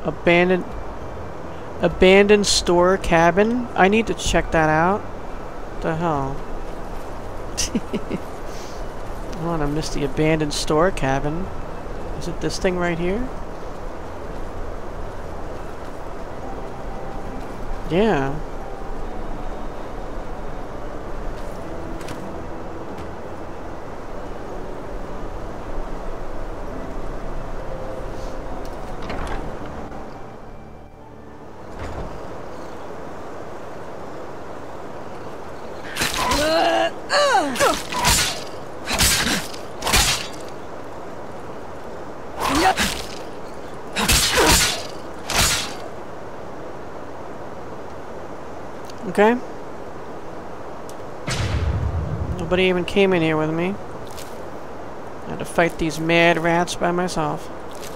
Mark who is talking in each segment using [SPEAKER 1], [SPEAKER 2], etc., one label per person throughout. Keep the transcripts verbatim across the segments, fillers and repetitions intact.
[SPEAKER 1] Abandoned... Abandoned store cabin? I need to check that out. What the hell? I don't want to miss the abandoned store cabin. Is it this thing right here? Yeah. Okay. Nobody even came in here with me. I had to fight these mad rats by myself.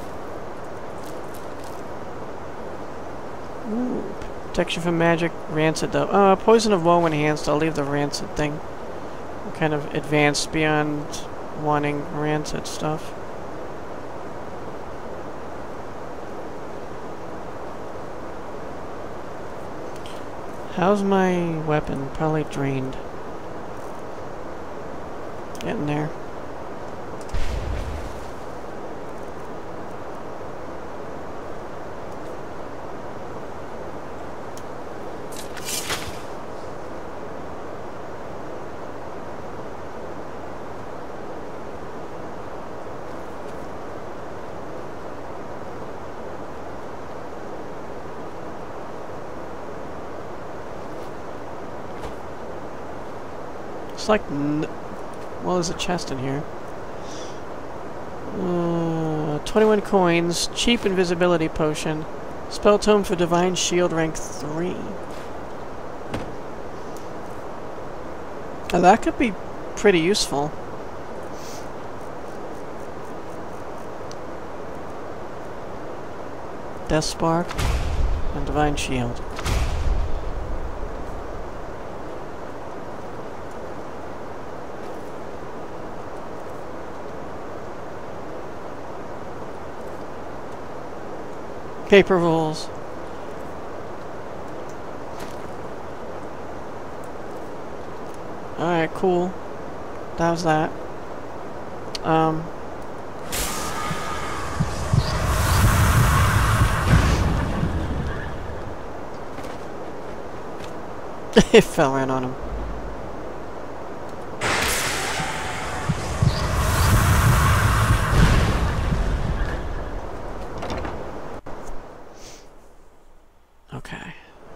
[SPEAKER 1] Ooh, protection from magic, rancid though. Uh, poison of woe enhanced. I'll leave the rancid thing. I'm kind of advanced beyond wanting rancid stuff. How's my weapon? Probably drained. Getting there. Like, n well, there's a chest in here. Uh, twenty-one coins, cheap invisibility potion, spell tome for divine shield rank three. Now that could be pretty useful. Death spark and divine shield. Paper rolls. Alright, cool. That was that. Um. It fell right on him. Okay.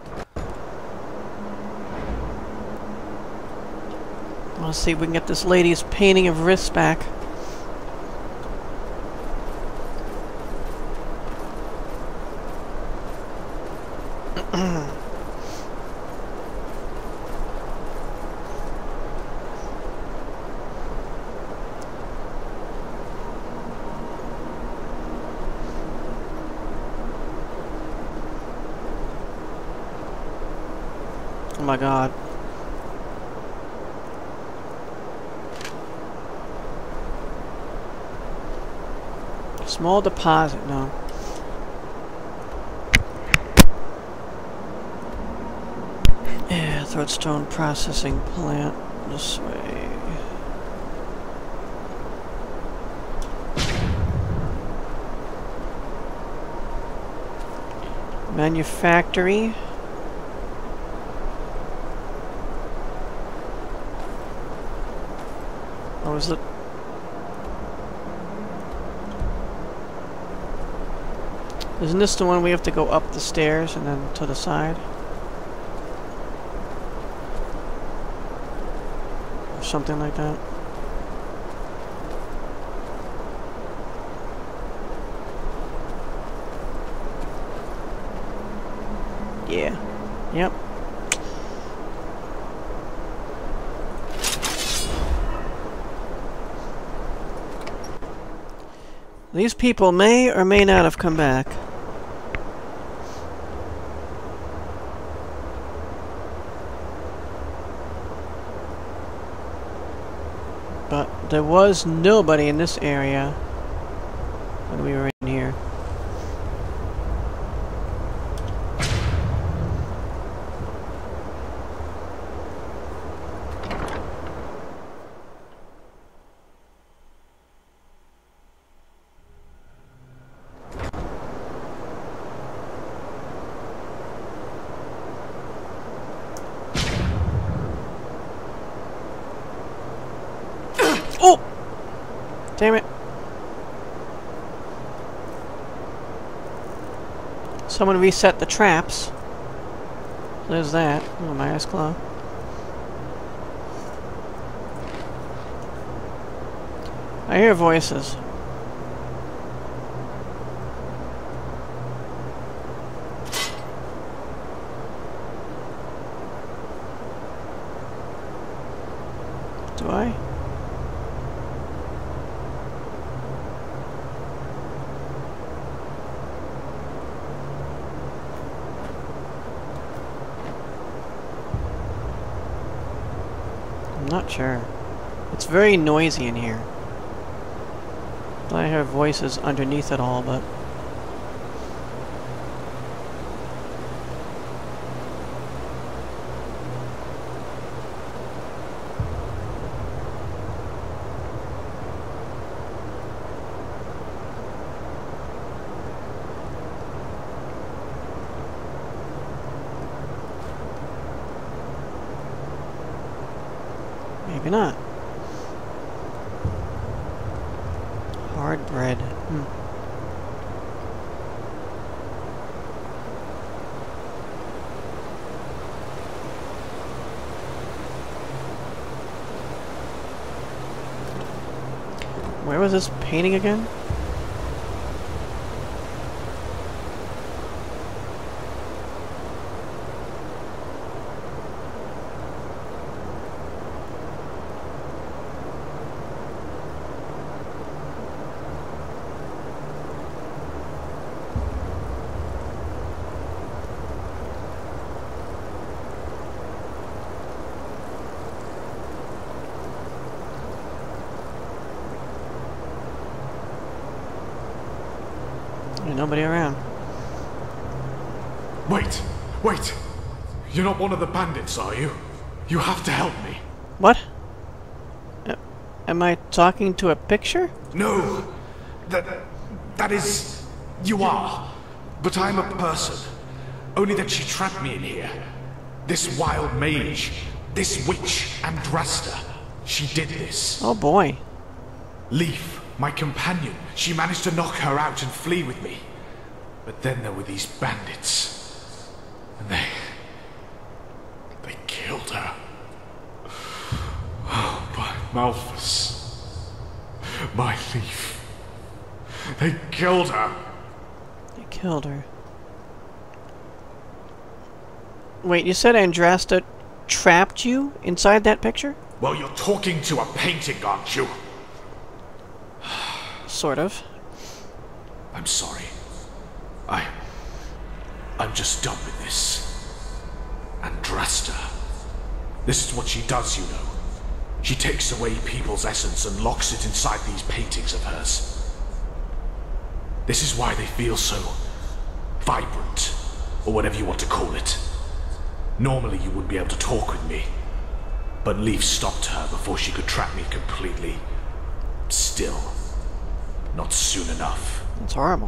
[SPEAKER 1] Let's see if we can get this lady's painting of wrists back. Oh my god. Small deposit, no. Yeah, Threadstone processing plant this way. Manufactory. Or was it? Isn't this the one we have to go up the stairs and then to the side? Or something like that. Yeah. Yep. These people may or may not have come back. But there was nobody in this area when we were in here. Oh! Damn it. Someone reset the traps. There's that. Oh, my eyes claw. I hear voices. Do I? I'm not sure. It's very noisy in here. I hear voices underneath it all, but... maybe not. Hard bread. Hmm. Where was this painting again? There's nobody around.
[SPEAKER 2] Wait! Wait! You're not one of the bandits, are you? You have to help me.
[SPEAKER 1] What? Uh, am I talking to a picture?
[SPEAKER 2] No! That... that is... you are. But I'm a person. Only that she trapped me in here. This wild mage. This witch, Andrasta. She did this.
[SPEAKER 1] Oh boy.
[SPEAKER 2] Leaf, my companion, she managed to knock her out and flee with me. But then there were these bandits. And they... they killed her. Oh, my Malphus. My Leaf. They killed her.
[SPEAKER 1] They killed her. Wait, you said Andrasta trapped you inside that picture?
[SPEAKER 2] Well, you're talking to a painting, aren't you?
[SPEAKER 1] Sort of.
[SPEAKER 2] I'm sorry. I... I'm just done with this. Andrasta. This is what she does, you know. She takes away people's essence and locks it inside these paintings of hers. This is why they feel so... vibrant. Or whatever you want to call it. Normally you wouldn't be able to talk with me. But Leaf stopped her before she could trap me completely. Still. Not soon enough.
[SPEAKER 1] It's horrible.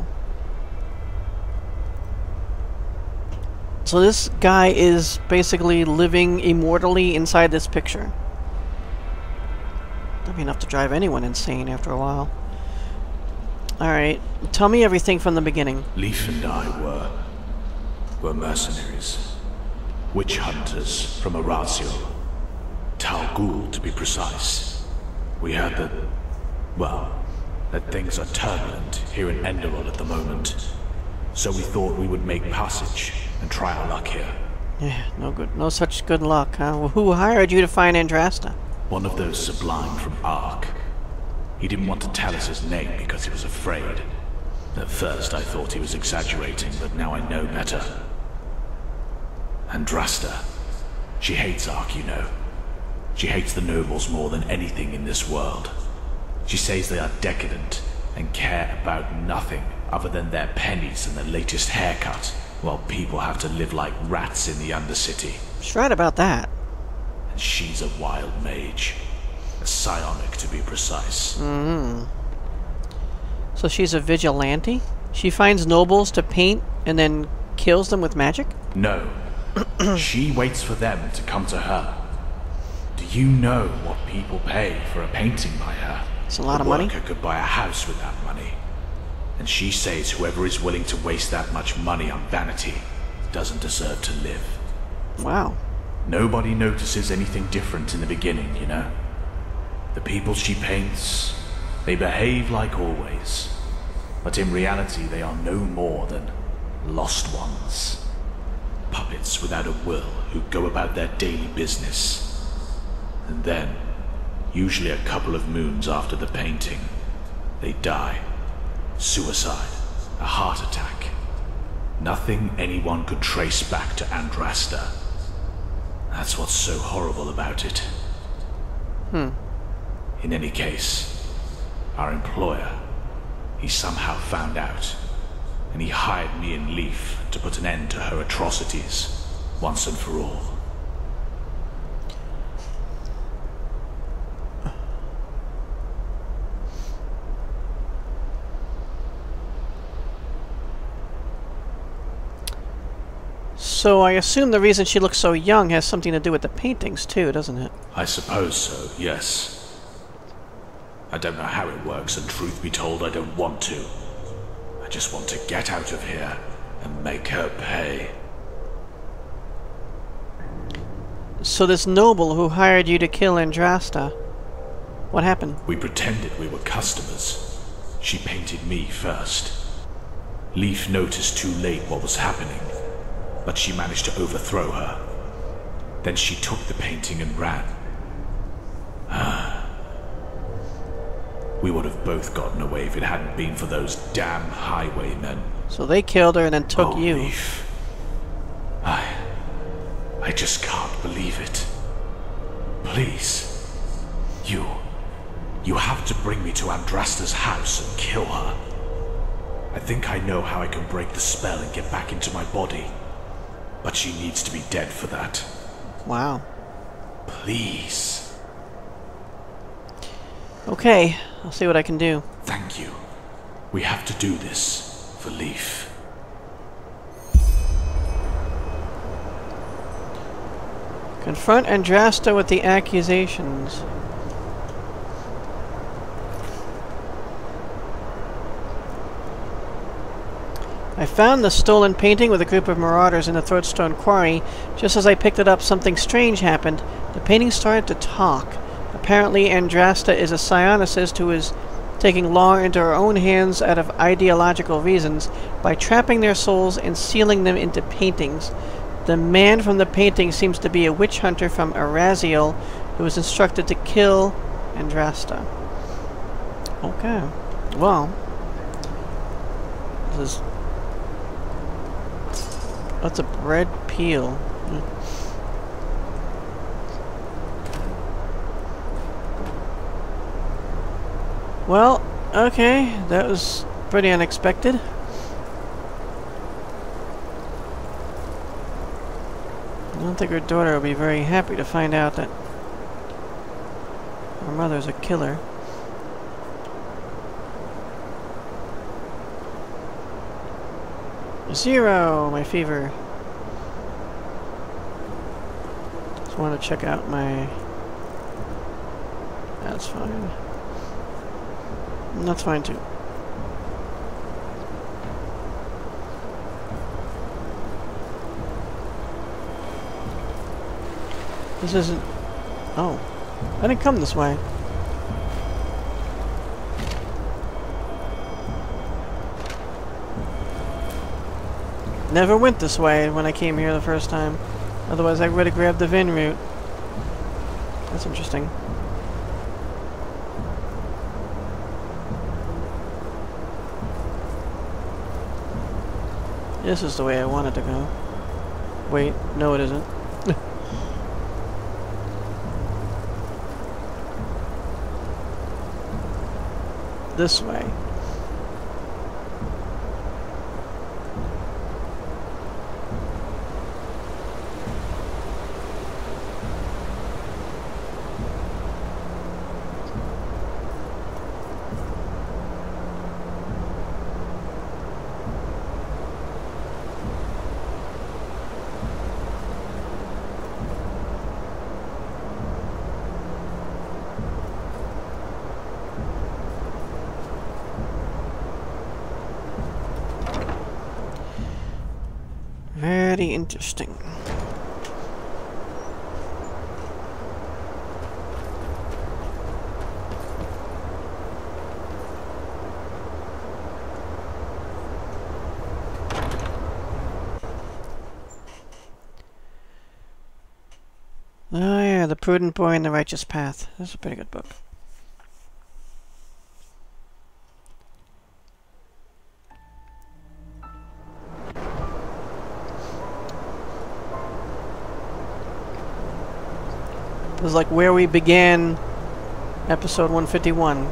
[SPEAKER 1] So this guy is basically living immortally inside this picture. That'd be enough to drive anyone insane after a while. Alright, tell me everything from the beginning.
[SPEAKER 2] Leaf and I were... were mercenaries. Witch hunters from Orazio. Tal Ghul, to be precise. We heard that... well... that things are turbulent here in Enderal at the moment. So we thought we would make passage and try our luck here.
[SPEAKER 1] Yeah, no good, no such good luck, huh? Well, who hired you to find Andrasta?
[SPEAKER 2] One of those sublime from Ark. He didn't want to tell us his name because he was afraid. At first I thought he was exaggerating, but now I know better. Andrasta. She hates Ark, you know. She hates the nobles more than anything in this world. She says they are decadent and care about nothing other than their pennies and their latest haircut, while people have to live like rats in the Undercity.
[SPEAKER 1] She's right about that.
[SPEAKER 2] And she's a wild mage. A psionic, to be precise.
[SPEAKER 1] Mm-hmm. So she's a vigilante? She finds nobles to paint and then kills them with magic?
[SPEAKER 2] No. She waits for them to come to her. Do You know what people pay for a painting by her.
[SPEAKER 1] It's a lot
[SPEAKER 2] a
[SPEAKER 1] of money.
[SPEAKER 2] worker could buy a house with that money. And she says whoever is willing to waste that much money on vanity doesn't deserve to live.
[SPEAKER 1] Wow.
[SPEAKER 2] Nobody notices anything different in the beginning, you know? The people she paints, they behave like always. But in reality, they are no more than lost ones. Puppets without a will who go about their daily business. And then, usually a couple of moons after the painting, they die. Suicide, a heart attack. Nothing anyone could trace back to Andrasta. That's what's so horrible about it.
[SPEAKER 1] Hmm.
[SPEAKER 2] In any case, our employer, he somehow found out, and he hired me and Leaf to put an end to her atrocities, once and for all.
[SPEAKER 1] So I assume the reason she looks so young has something to do with the paintings too, doesn't it?
[SPEAKER 2] I suppose so, yes. I don't know how it works, and truth be told, I don't want to. I just want to get out of here and make her pay.
[SPEAKER 1] So this noble who hired you to kill Andrasta, what happened?
[SPEAKER 2] We pretended we were customers. She painted me first. Leaf noticed too late what was happening, but she managed to overthrow her. Then she took the painting and ran. We would have both gotten away if it hadn't been for those damn highwaymen.
[SPEAKER 1] So they killed her and then took
[SPEAKER 2] oh,
[SPEAKER 1] you.
[SPEAKER 2] Leaf. I... I just can't believe it. Please. You... You have to bring me to Andrasta's house and kill her. I think I know how I can break the spell and get back into my body. But she needs to be dead for that.
[SPEAKER 1] Wow.
[SPEAKER 2] Please.
[SPEAKER 1] Okay, I'll see what I can do.
[SPEAKER 2] Thank you. We have to do this for Leaf.
[SPEAKER 1] Confront Andrasta with the accusations. I found the stolen painting with a group of marauders in the Throatstone Quarry. Just as I picked it up, something strange happened. The painting started to talk. Apparently, Andrasta is a psionicist who is taking law into her own hands out of ideological reasons by trapping their souls and sealing them into paintings. The man from the painting seems to be a witch hunter from Araziel who was instructed to kill Andrasta. Okay. Well, this is... That's a bread peel. Well, okay, that was pretty unexpected. I don't think her daughter will be very happy to find out that her mother's a killer. Zero, my fever. Just want to check out my... That's fine. That's fine too. This isn't... Oh. I didn't come this way. Never went this way when I came here the first time. Otherwise I would have grabbed the Vin route. That's interesting. This is the way I wanted to go. Wait, no it isn't. This way. Very interesting. Oh yeah, The Prudent Boy and the Righteous Path. That's a pretty good book. It was like where we began episode one fifty-one.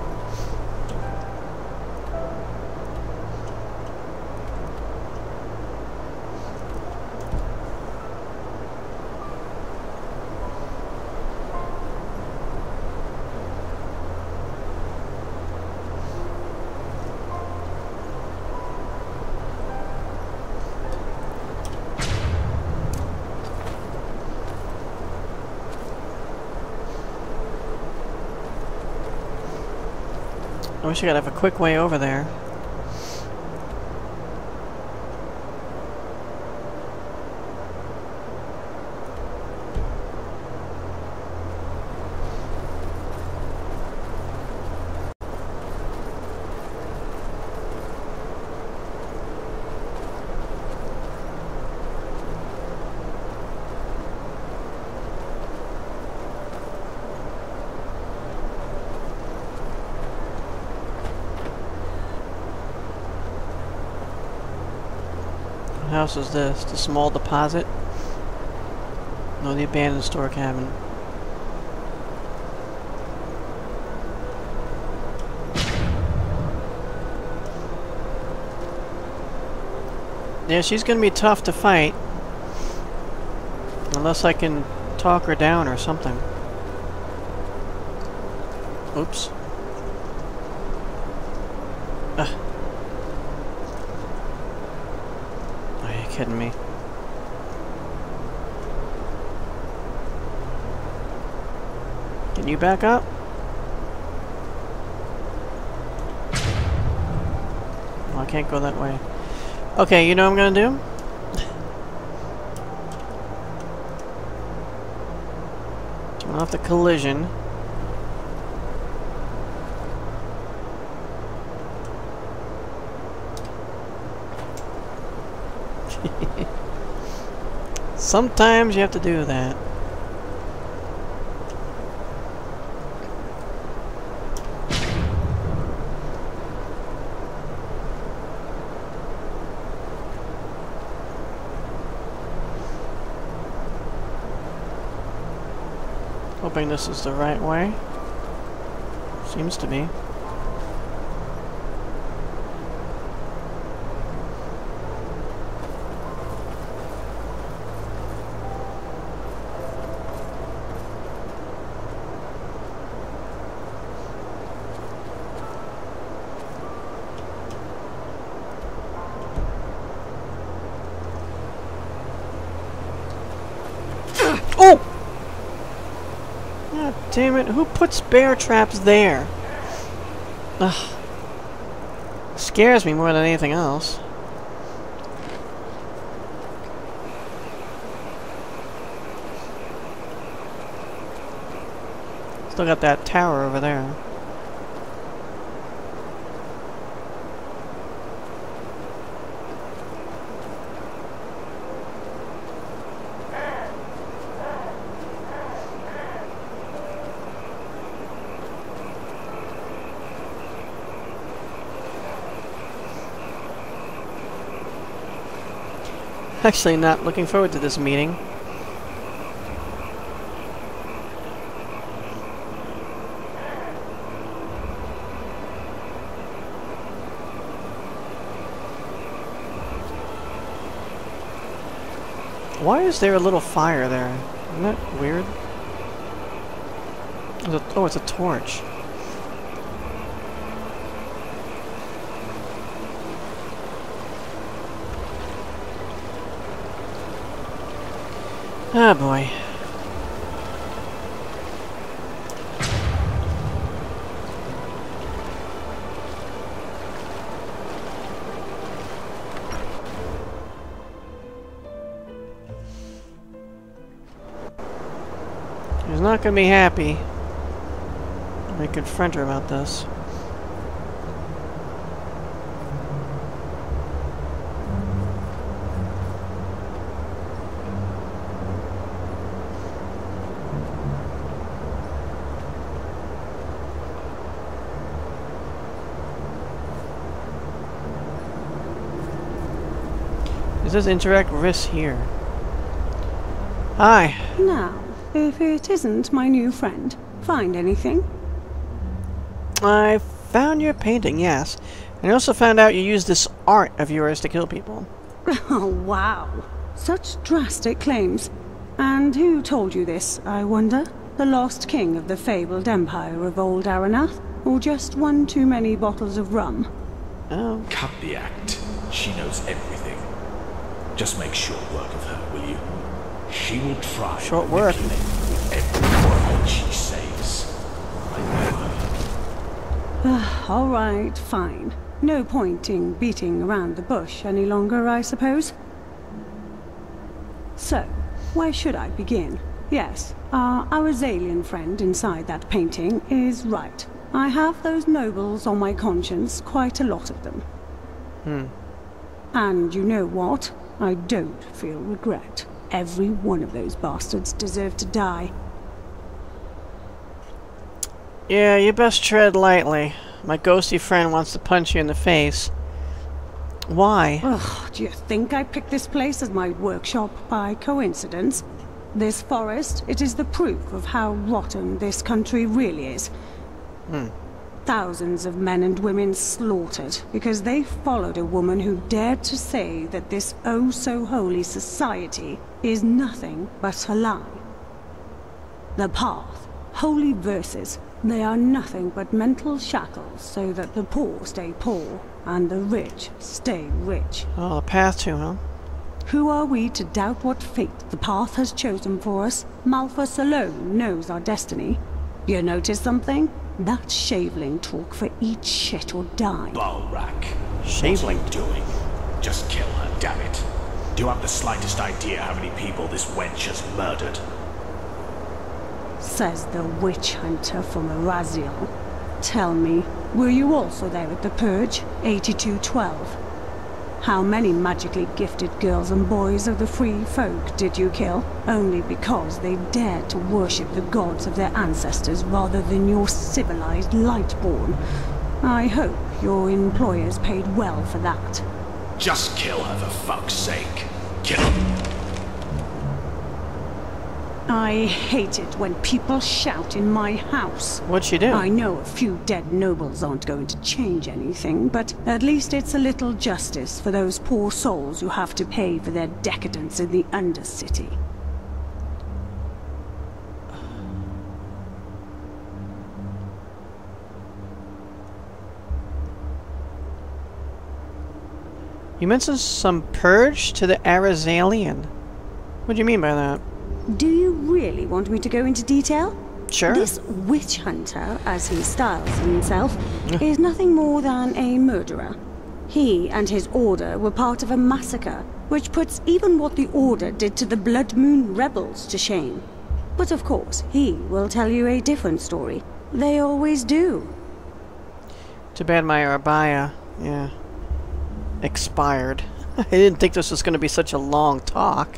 [SPEAKER 1] I wish I could have a quick way over there. What house is this? The small deposit? No, the abandoned store cabin. Yeah, she's gonna be tough to fight. Unless I can talk her down or something. Oops. Ugh. Are you kidding me? Can you back up? Well, I can't go that way. Okay, you know what I'm gonna do? Turn off the collision. Sometimes you have to do that. Hoping this is the right way. Seems to be. Oh! God damn it, who puts bear traps there? Ugh. Scares me more than anything else. Still got that tower over there. Actually, not looking forward to this meeting. Why is there a little fire there? Isn't that weird? There's a, oh, it's a torch. Ah, boy. not going to be happy when I confront her about this. It says interact with this here. Hi.
[SPEAKER 3] Now, if it isn't my new friend, find anything?
[SPEAKER 1] I found your painting, yes. And I also found out you used this art of yours to kill people.
[SPEAKER 3] Oh, wow. Such drastic claims. And who told you this, I wonder? The lost king of the fabled empire of old Aranath? Or just one too many bottles of rum?
[SPEAKER 1] Oh.
[SPEAKER 2] Cut the act. She knows everything. Just make short work of her, will you? She will try
[SPEAKER 1] Short work.
[SPEAKER 2] every word she says. I know her.
[SPEAKER 3] All right, fine. No point in beating around the bush any longer, I suppose. So, where should I begin? Yes, our Arizalian friend inside that painting is right. I have those nobles on my conscience, quite a lot of them.
[SPEAKER 1] Hmm.
[SPEAKER 3] And you know what? I don't feel regret. Every one of those bastards deserve to die.
[SPEAKER 1] Yeah, you best tread lightly. My ghosty friend wants to punch you in the face. Why?
[SPEAKER 3] Ugh, do you think I picked this place as my workshop by coincidence? This forest, it is the proof of how rotten this country really is.
[SPEAKER 1] Hmm.
[SPEAKER 3] Thousands of men and women slaughtered because they followed a woman who dared to say that this oh-so-holy society is nothing but a lie. The path, holy verses, they are nothing but mental shackles so that the poor stay poor and the rich stay rich.
[SPEAKER 1] Oh, the path to, huh?
[SPEAKER 3] Who are we to doubt what fate the path has chosen for us? Malthus alone knows our destiny. You notice something? That shaveling talk for eat shit or die.
[SPEAKER 2] Balrak.
[SPEAKER 1] Shaveling.
[SPEAKER 2] What are you doing? Just kill her, damn it. Do you have the slightest idea how many people this wench has murdered?
[SPEAKER 3] Says the witch hunter from Araziel. Tell me, were you also there at the Purge, eighty-two twelve? How many magically gifted girls and boys of the free folk did you kill? Only because they dared to worship the gods of their ancestors rather than your civilized Lightborn. I hope your employers paid well for that.
[SPEAKER 2] Just kill her for fuck's sake. Kill her.
[SPEAKER 3] I hate it when people shout in my house.
[SPEAKER 1] What'd she do?
[SPEAKER 3] I know a few dead nobles aren't going to change anything, but at least it's a little justice for those poor souls who have to pay for their decadence in the Undercity.
[SPEAKER 1] You mentioned some purge to the Arizalian. What do you mean by that?
[SPEAKER 3] Do you really want me to go into detail?
[SPEAKER 1] Sure.
[SPEAKER 3] This witch hunter, as he styles himself, is nothing more than a murderer. He and his order were part of a massacre, which puts even what the order did to the Blood Moon rebels to shame. But of course, he will tell you a different story. They always do.
[SPEAKER 1] Too bad my Arbaya, yeah, expired. I didn't think this was going to be such a long talk.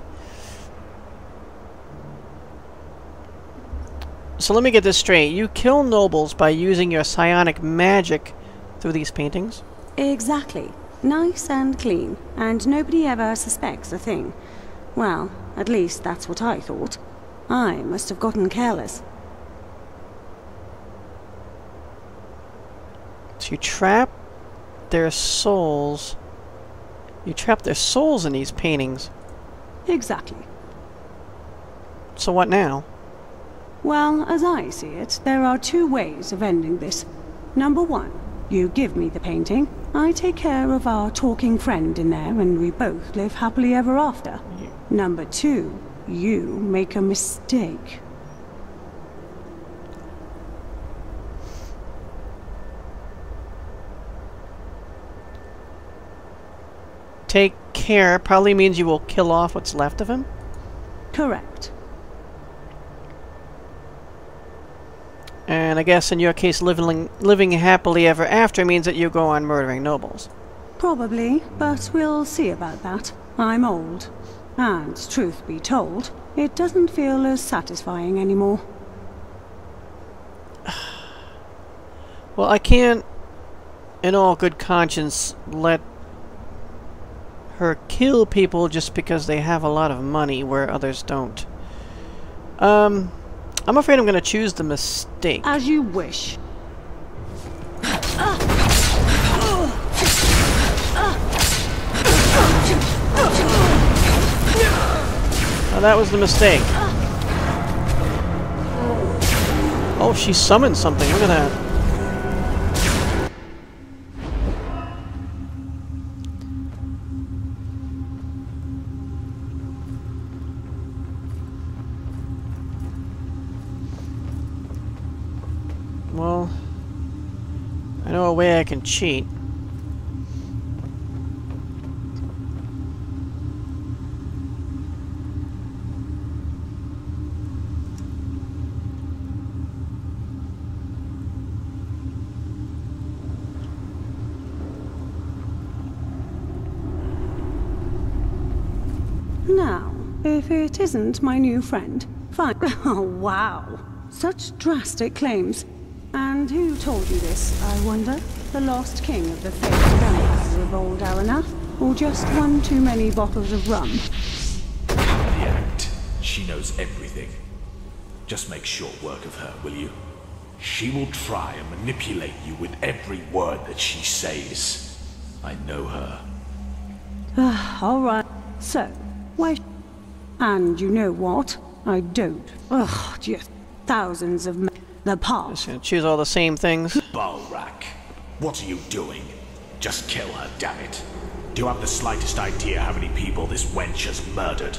[SPEAKER 1] So let me get this straight. You kill nobles by using your psionic magic through these paintings?
[SPEAKER 3] Exactly. Nice and clean, and nobody ever suspects a thing. Well, at least that's what I thought. I must have gotten careless.
[SPEAKER 1] So you trap their souls. You trap their souls in these paintings.
[SPEAKER 3] Exactly.
[SPEAKER 1] So what now?
[SPEAKER 3] Well, as I see it, there are two ways of ending this. Number one, you give me the painting, I take care of our talking friend in there, and we both live happily ever after.
[SPEAKER 1] Yeah.
[SPEAKER 3] Number two, you make a mistake.
[SPEAKER 1] Take care probably means you will kill off what's left of him?
[SPEAKER 3] Correct.
[SPEAKER 1] And I guess in your case, living, living happily ever after means that you go on murdering nobles.
[SPEAKER 3] Probably, but we'll see about that. I'm old. And, truth be told, it doesn't feel as satisfying anymore.
[SPEAKER 1] Well, I can't, in all good conscience, let her kill people just because they have a lot of money where others don't. Um, I'm afraid I'm going to choose the mistake.
[SPEAKER 3] As you wish.
[SPEAKER 1] Oh, that was the mistake. Oh, she summoned something. Look at that. Well, I know a way I can cheat.
[SPEAKER 3] Now, if it isn't my new friend, fine. Oh, wow. Such drastic claims. And who told you this, I wonder? The lost king of the faithful empire of old Aranath? Or just one too many bottles of rum?
[SPEAKER 2] In the end, she knows everything. Just make short work of her, will you? She will try and manipulate you with every word that she says. I know her.
[SPEAKER 3] All right. So, why... And you know what? I don't. Ugh, just thousands of men. The path.
[SPEAKER 1] Just gonna choose all the same things.
[SPEAKER 2] Balrak, what are you doing? Just kill her, damn it. Do you have the slightest idea how many people this wench has murdered?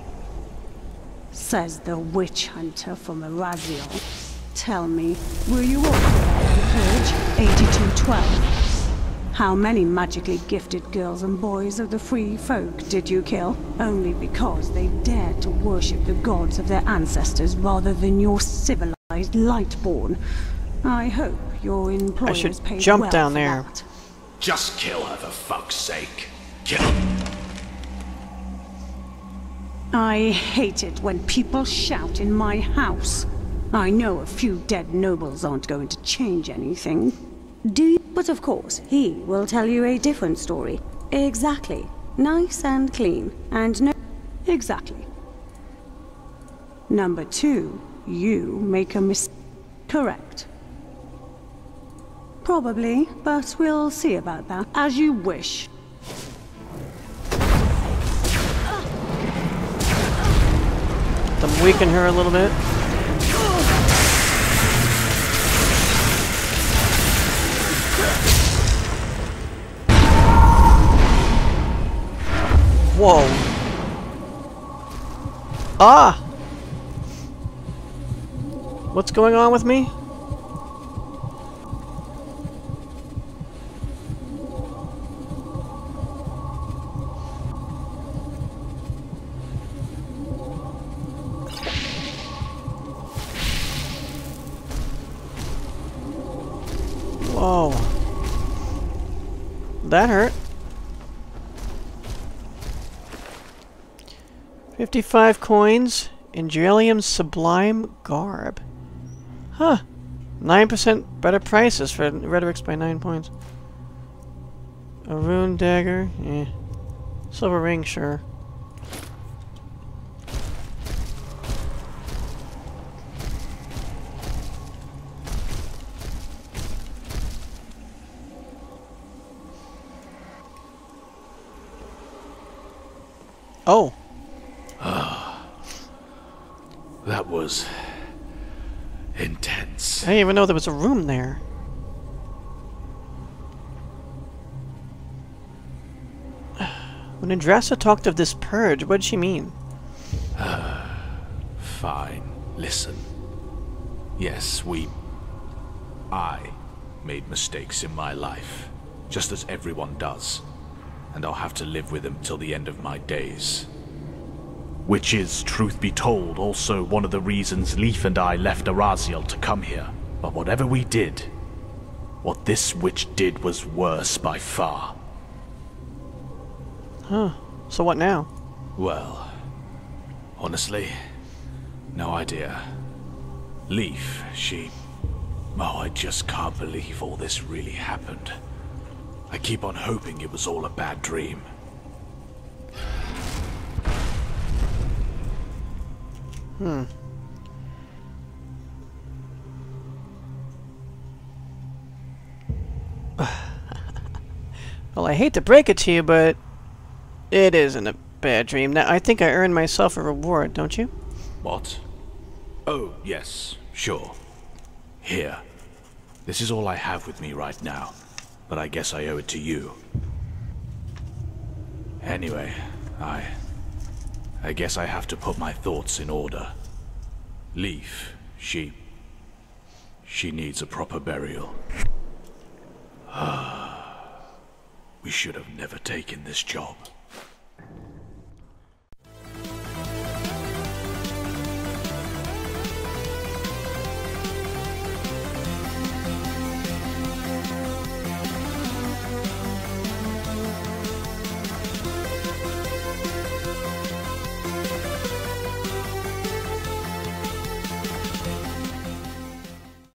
[SPEAKER 3] Says the witch hunter from Araziel. Tell me, were you all at the purge? eighty-two twelve. How many magically gifted girls and boys of the free folk did you kill? Only because they dared to worship the gods of their ancestors rather than your civilized Lightborn. I hope your employers
[SPEAKER 1] I should
[SPEAKER 3] paid
[SPEAKER 1] jump
[SPEAKER 3] well
[SPEAKER 1] down
[SPEAKER 3] for
[SPEAKER 1] there.
[SPEAKER 3] that.
[SPEAKER 2] Just kill her for fuck's sake. Kill her.
[SPEAKER 3] I hate it when people shout in my house. I know a few dead nobles aren't going to change anything.
[SPEAKER 4] Do you? But of course, he will tell you a different story. Exactly. Nice and clean. And no...
[SPEAKER 3] Exactly. Number two, you make a mistake. Correct. Probably, but we'll see about that. As you wish.
[SPEAKER 1] I'm weaken her a little bit. Whoa. Ah! What's going on with me? Whoa. That hurt. fifty-five coins. Endralium Sublime Garb. Huh. nine percent better prices for rhetorics by nine points. A rune dagger. Eh. Silver ring, sure. Oh.
[SPEAKER 2] That was intense.
[SPEAKER 1] I didn't even know there was a room there. When Andrasta talked of this purge, what did she mean?
[SPEAKER 2] Fine. Listen. Yes, we... I made mistakes in my life, just as everyone does. And I'll have to live with them till the end of my days. Which is, truth be told, also one of the reasons Leif and I left Araziel to come here. But whatever we did, what this witch did was worse by far.
[SPEAKER 1] Huh. So what now?
[SPEAKER 2] Well, honestly, no idea. Leaf, she... Oh, I just can't believe all this really happened. I keep on hoping it was all a bad dream.
[SPEAKER 1] Hmm. Well, I hate to break it to you, but it isn't a bad dream. Now, I think I earned myself a reward, don't you?
[SPEAKER 2] What? Oh, yes, sure. Here. This is all I have with me right now, but I guess I owe it to you. Anyway, I... I guess I have to put my thoughts in order. Leaf, she... She needs a proper burial. We should have never taken this job.